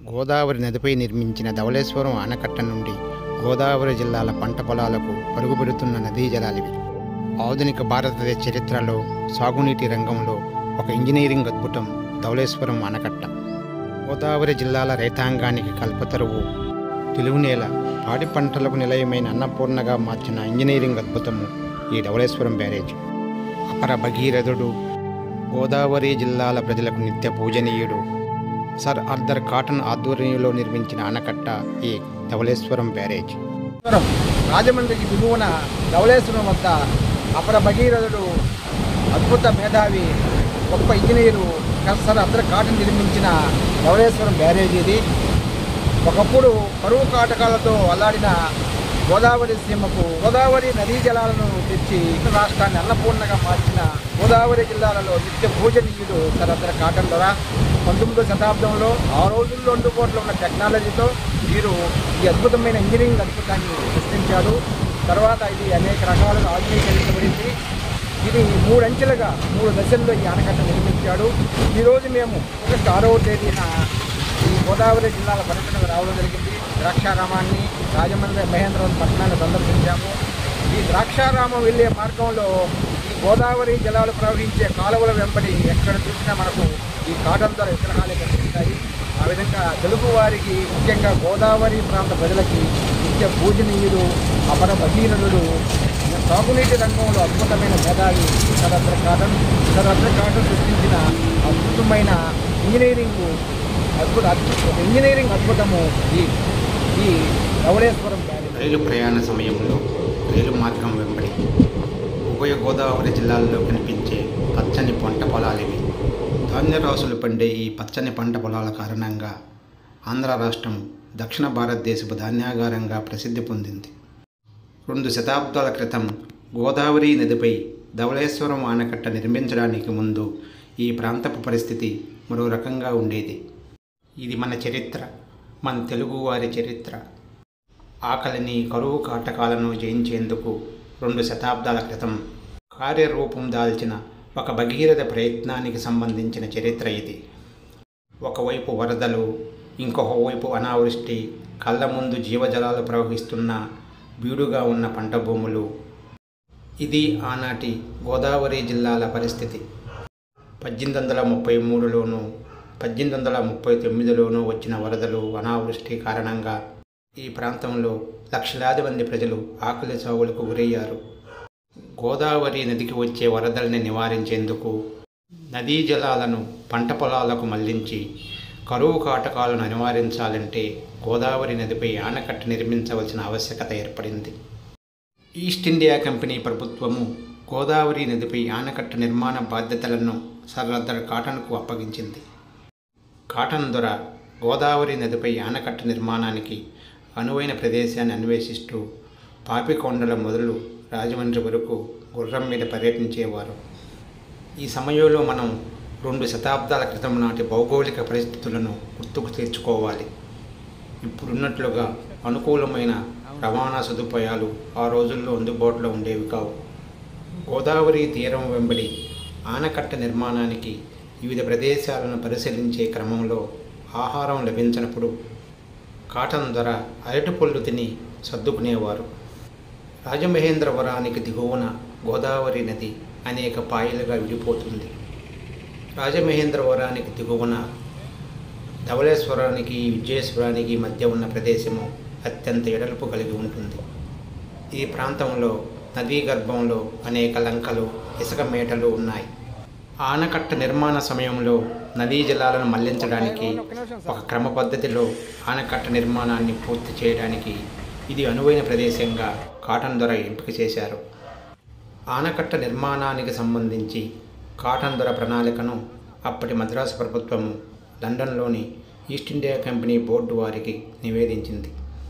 గోదావరి నదిపై నిర్మించిన ధవళేశ్వరం ఆనకట్ట నుండి గోదావరి జిల్లాల పంట పొలాలకు పరుగుపెడుతున్న నదీ జలాలివి. ఆధునిక భారతదేశ చరిత్రలో సాగునీటి రంగంలో ఒక ఇంజనీరింగ్ అద్భుతం ధవళేశ్వరం ఆనకట్ట. గోదావరి జిల్లాల రైతాంగానికి కల్పతరువు, తెలుగునేల, పాడి పంటలకు నిలయమైన అన్నపూర్ణగా మార్చిన ఇంజనీరింగ్ అద్భుతము ఈ ధవళేశ్వరం బ్యారేజ్. అపర భగీరథుడు, గోదావరి జిల్లాల ప్రజలకు నిత్య పూజనీయుడు, సర్ ఆర్థర్ కాటన్ ఆధ్వర్యంలో నిర్మించిన ఆనకట్ట ఈ ధవళేశ్వరం బ్యారేజ్. రాజమండ్రికి దిగువన ధవళేశ్వరం వద్ద అపర భగీరథుడు, అద్భుత మేధావి, గొప్ప ఇంజనీరు సర్ ఆర్థర్ కాటన్ నిర్మించిన ధవళేశ్వరం బ్యారేజ్ ఇది. ఒకప్పుడు కరువు కాటకాలతో అల్లాడిన గోదావరి సీమకు గోదావరి నదీ జలాలను తెచ్చి రాష్ట్రాన్ని అన్నపూర్ణగా మార్చిన గోదావరి జిల్లాలలో నిత్య పూజనీయుడు సర్ ఆర్థర్ కాటన్ ద్వారా 19వ శతాబ్దంలో ఆ రోజుల్లో అందుబాటులో ఉన్న టెక్నాలజీతో వీరు ఈ అద్భుతమైన ఇంజనీరింగ్ అద్భుతాన్ని సృష్టించారు. తర్వాత ఇది అనేక రకాలుగా ఆధునీకరించబడింది. ఇది 3 అంచెలుగా 3 దశల్లో ఈ ఆనకట్ట నిర్మించాడు. ఈరోజు మేము ఆగస్టు 6వ తేదీన ఈ గోదావరి జిల్లాల పర్యటనకు రావడం జరిగింది. ద్రాక్షారామాన్ని, రాజమండ్రి మహేంద్రవరం పట్టణాన్ని సందర్శించాము. ఈ ద్రాక్షారామం వెళ్ళే మార్గంలో ఈ గోదావరి జలాలు ప్రవహించే కాలువల వెంబడి ఎక్కడ చూసినా మనకు ఈ కాటన్ ద్వారా విగ్రహాలే కనిపిస్తాయి. ఆ విధంగా తెలుగు వారికి, ముఖ్యంగా గోదావరి ప్రాంత ప్రజలకి నిత్య పూజనీయుడు, అపర భగీరథుడు, సాగునీటి రంగంలో అద్భుతమైన మేధావి sir Arthur Cotton. Sir Arthur Cotton సృష్టించిన అద్భుతమైన ఇంజనీరింగ్ అద్భుతము ఈ ధవళేశ్వరం బ్యారేజ్. రైలు ప్రయాణ సమయంలో రైలు మార్గం వెంబడి ఉభయ గోదావరి జిల్లాల్లో కనిపించే పచ్చని పంట పొలాలివి. ధాన్యరాశులు పండే ఈ పచ్చని పంట పొలాల కారణంగా ఆంధ్ర రాష్ట్రం దక్షిణ భారతదేశపు ధాన్యాగారంగా ప్రసిద్ధి పొందింది. 2 శతాబ్దాల క్రితం గోదావరి నదిపై ధవళేశ్వరం ఆనకట్ట నిర్మించడానికి ముందు ఈ ప్రాంతపు పరిస్థితి మరో రకంగా ఉండేది. ఇది మన చరిత్ర, మన తెలుగువారి చరిత్ర. ఆకలిని, కరువు కాటకాలను జయించేందుకు 2 శతాబ్దాల క్రితం కార్యరూపం దాల్చిన ఒక భగీరథ ప్రయత్నానికి సంబంధించిన చరిత్ర ఇది. ఒకవైపు వరదలు, ఇంకొక వైపు అనావృష్టి, కళ్ళ ముందు జీవజలాలు ప్రవహిస్తున్న బీడుగా ఉన్న పంట భూములు. ఇది ఆనాటి గోదావరి జిల్లాల పరిస్థితి. 1833లోనూ 1839లోనూ వచ్చిన వరదలు, అనావృష్టి కారణంగా ఈ ప్రాంతంలో లక్షలాది మంది ప్రజలు ఆకలి చావులకు గురయ్యారు. గోదావరి నదికి వచ్చే వరదల్ని నివారించేందుకు నదీ జలాలను పంట పొలాలకు మళ్లించి కరువు కాటకాలను నివారించాలంటే గోదావరి నదిపై ఆనకట్ట నిర్మించవలసిన ఆవశ్యకత ఏర్పడింది. ఈస్ట్ ఇండియా కంపెనీ ప్రభుత్వము గోదావరి నదిపై ఆనకట్ట నిర్మాణ బాధ్యతలను సర్ ఆర్థర్ కాటన్కు అప్పగించింది. కాటన్ దొర గోదావరి నదిపై ఆనకట్ట నిర్మాణానికి అనువైన ప్రదేశాన్ని అన్వేషిస్తూ పాపికొండల మొదలు రాజమండ్రి వరకు గుర్రం మీద పర్యటించేవారు. ఈ సమయంలో మనం 2 శతాబ్దాల క్రితం నాటి భౌగోళిక పరిస్థితులను గుర్తుకు తెచ్చుకోవాలి. ఇప్పుడున్నట్లుగా అనుకూలమైన రవాణా సదుపాయాలు ఆ రోజుల్లో అందుబాటులో ఉండేవి కావు. గోదావరి తీరం వెంబడి ఆనకట్ట నిర్మాణానికి వివిధ ప్రదేశాలను పరిశీలించే క్రమంలో ఆహారం లభించినప్పుడు కాటన్ ధర అరటిపళ్ళు తిని సర్దుకునేవారు. రాజమహేంద్రవరానికి దిగువన గోదావరి నది అనేక పాయలుగా విడిపోతుంది. రాజమహేంద్రవరానికి దిగువన ధవళేశ్వరానికి, విజయేశ్వరానికి మధ్య ఉన్న ప్రదేశము అత్యంత ఎడల్పు కలిగి ఉంటుంది. ఈ ప్రాంతంలో నదీ గర్భంలో అనేక లంకలు, ఇసుక మేటలు ఉన్నాయి. ఆనకట్ట నిర్మాణ సమయంలో నదీ జలాలను మళ్లించడానికి ఒక క్రమ పద్ధతిలో ఆనకట్ట నిర్మాణాన్ని పూర్తి చేయడానికి ఇది అనువైన ప్రదేశంగా కాటన్ దొర ఎంపిక చేశారు. ఆనకట్ట నిర్మాణానికి సంబంధించి కాటన్ దొర ప్రణాళికను అప్పటి మద్రాసు ప్రభుత్వము లండన్లోని ఈస్ట్ ఇండియా కంపెనీ బోర్డు వారికి నివేదించింది.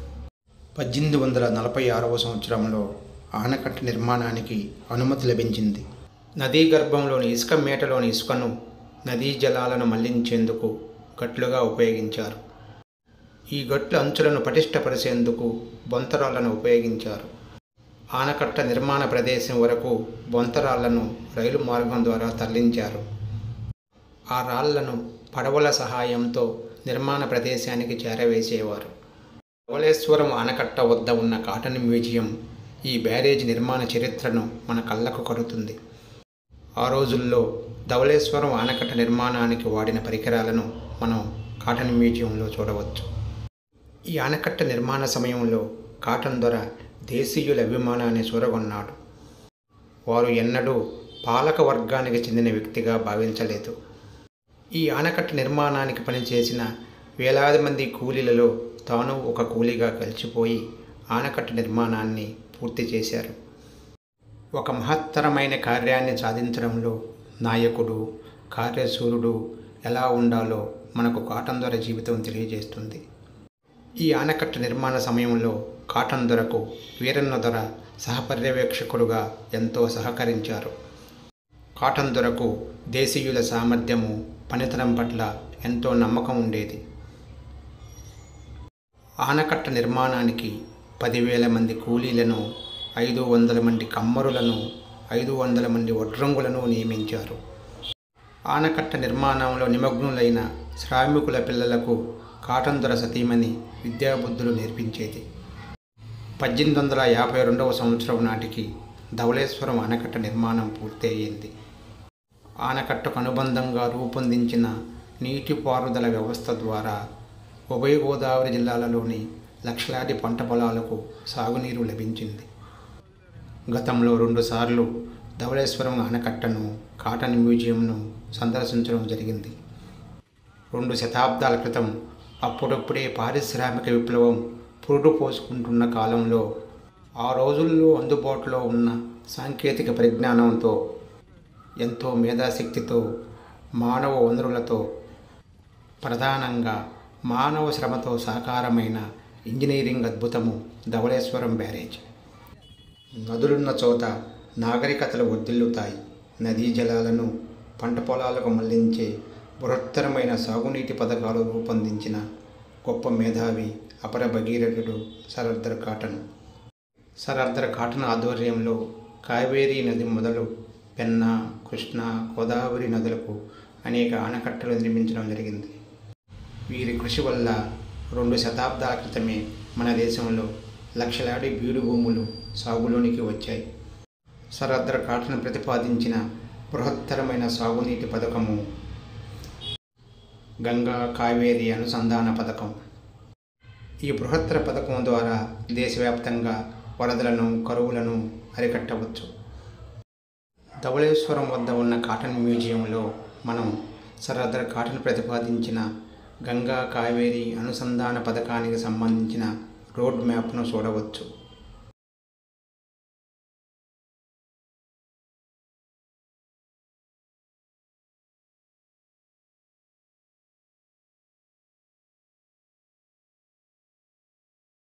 1846వ సంవత్సరంలో ఆనకట్ట నిర్మాణానికి అనుమతి లభించింది. నదీ గర్భంలోని ఇసుక మేటలోని ఇసుకను నదీ జలాలను మళ్లించేందుకు గట్లుగా ఉపయోగించారు. ఈ గట్ల అంచులను పటిష్టపరిచేందుకు బొంతరాళ్లను ఉపయోగించారు. ఆనకట్ట నిర్మాణ ప్రదేశం వరకు బొంతరాళ్లను రైలు మార్గం ద్వారా తరలించారు. ఆ రాళ్లను పడవల సహాయంతో నిర్మాణ ప్రదేశానికి చేరవేసేవారు. ధవళేశ్వరం ఆనకట్ట వద్ద ఉన్న కాటన్ మ్యూజియం ఈ బ్యారేజ్ నిర్మాణ చరిత్రను మన కళ్ళకు కడుతుంది. ఆ రోజుల్లో ధవళేశ్వరం ఆనకట్ట నిర్మాణానికి వాడిన పరికరాలను మనం కాటన్ మ్యూజియంలో చూడవచ్చు. ఈ ఆనకట్ట నిర్మాణ సమయంలో కాటన్ దొర దేశీయుల అభిమానాన్ని చూరగొన్నాడు. వారు ఎన్నడూ పాలక వర్గానికి చెందిన వ్యక్తిగా భావించలేదు. ఈ ఆనకట్ట నిర్మాణానికి పనిచేసిన వేలాది మంది కూలీలలో తాను ఒక కూలీగా కలిసిపోయి ఆనకట్ట నిర్మాణాన్ని పూర్తి చేశారు. ఒక మహత్తరమైన కార్యాన్ని సాధించడంలో నాయకుడు, కార్యశూరుడు ఎలా ఉండాలో మనకు కాటన్ దొర జీవితం తెలియజేస్తుంది. ఈ ఆనకట్ట నిర్మాణ సమయంలో కాటన్ దొరకు వీరన్న దొర సహపర్యవేక్షకుడుగా ఎంతో సహకరించారు. కాటన్ దొరకు దేశీయుల సామర్థ్యము, పనితనం పట్ల ఎంతో నమ్మకం ఉండేది. ఆనకట్ట నిర్మాణానికి 10,000 మంది కూలీలను, 500 మంది కమ్మరులను, 500 మంది వడ్రంగులను నియమించారు. ఆనకట్ట నిర్మాణంలో నిమగ్నులైన శ్రామికుల పిల్లలకు కాటన్ దొర సతీమణి విద్యాబుద్ధులు నేర్పించేది. 1852వ సంవత్సరం నాటికి ధవళేశ్వరం ఆనకట్ట నిర్మాణం పూర్తి అయ్యింది. ఆనకట్టకు అనుబంధంగా రూపొందించిన నీటిపారుదల వ్యవస్థ ద్వారా ఉభయ గోదావరి జిల్లాలలోని లక్షలాది పంట పొలాలకు సాగునీరు లభించింది. గతంలో 2 సార్లు ధవళేశ్వరం ఆనకట్టను, కాటన్ మ్యూజియంను సందర్శించడం జరిగింది. 2 శతాబ్దాల క్రితం అప్పుడప్పుడే పారిశ్రామిక విప్లవం పురుడు పోసుకుంటున్న కాలంలో ఆ రోజుల్లో అందుబాటులో ఉన్న సాంకేతిక పరిజ్ఞానంతో, ఎంతో మేధాశక్తితో, మానవ వనరులతో, ప్రధానంగా మానవ శ్రమతో సాకారమైన ఇంజనీరింగ్ అద్భుతము ధవళేశ్వరం బ్యారేజ్. నదులున్న చోట నాగరికతలు వర్ధిల్లుతాయి. నదీ జలాలను పంట పొలాలకు మళ్లించే బృహత్తరమైన సాగునీటి పథకాలు రూపొందించిన గొప్ప మేధావి అపర భగీరథుడు sir Arthur Cotton. Sir Arthur Cotton ఆధ్వర్యంలో కావేరీ నది మొదలు పెన్నా, కృష్ణా, గోదావరి నదులకు అనేక ఆనకట్టలు నిర్మించడం జరిగింది. వీరి కృషి వల్ల 2 శతాబ్దాల క్రితమే మన దేశంలో లక్షలాది బీడు భూములు సాగులోనికి వచ్చాయి. సర్ ఆర్థర్ కాటన్ ప్రతిపాదించిన బృహత్తరమైన సాగునీటి పథకము గంగా కావేరీ అనుసంధాన పథకం. ఈ బృహత్తర పథకం ద్వారా దేశవ్యాప్తంగా వరదలను, కరువులను అరికట్టవచ్చు. ధవళేశ్వరం వద్ద ఉన్న కాటన్ మ్యూజియంలో మనం సర్ ఆర్థర్ కాటన్ ప్రతిపాదించిన గంగా కావేరీ అనుసంధాన పథకానికి సంబంధించిన రోడ్ మ్యాప్ను చూడవచ్చు.